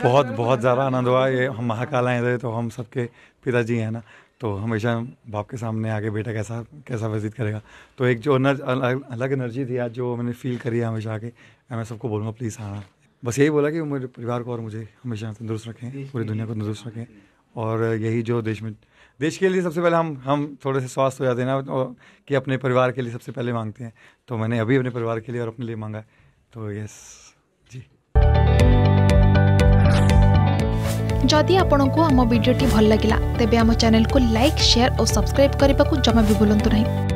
बहुत बहुत ज़्यादा आनंद हुआ। ये हम महाकाल आए थे तो हम सबके पिताजी हैं ना, तो हमेशा बाप के सामने आके बेटा कैसा कैसा व्यतीत करेगा, तो एक जो अलग एनर्जी थी आज जो मैंने फील करी है हमेशा आके, मैं सबको बोलूँगा प्लीज़ आना। बस यही बोला कि मेरे परिवार को और मुझे हमेशा तंदुरुस्त रखें, पूरी दुनिया को तंदुरुस्त रखें, और यही जो देश के लिए सबसे पहले हम थोड़े से स्वस्थ हो जाते हैं ना, कि अपने परिवार के लिए सबसे पहले मांगते हैं, तो मैंने अभी अपने परिवार के लिए और अपने लिए मांगा है, तो यस जी। जदि आपंक आम भिडी भल लगा तेब आम चैनल को लाइक शेयर और सब्सक्राइब करने को जमा भी भूलु नहीं।